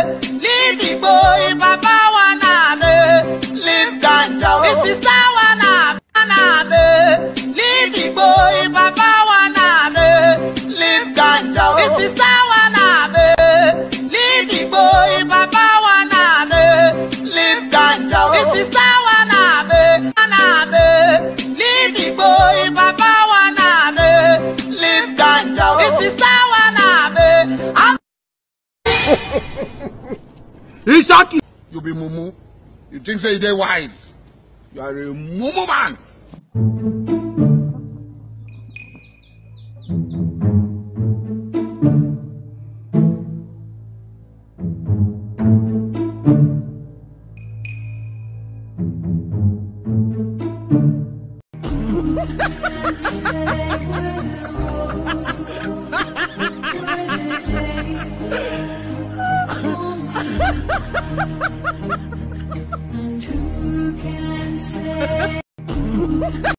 leave igboo, papa wanna be, leave ganja, sister wanna be, leave igboo, papa wanna be, leave ganja, sister wanna be, leave igboo, papa wanna be, leave ganja, sister wanna be, leave igboo, papa wanna be, leave ganja, sister wanna be. Ishaki, you be mumu. You think say they wise? You are a mumu man. And who can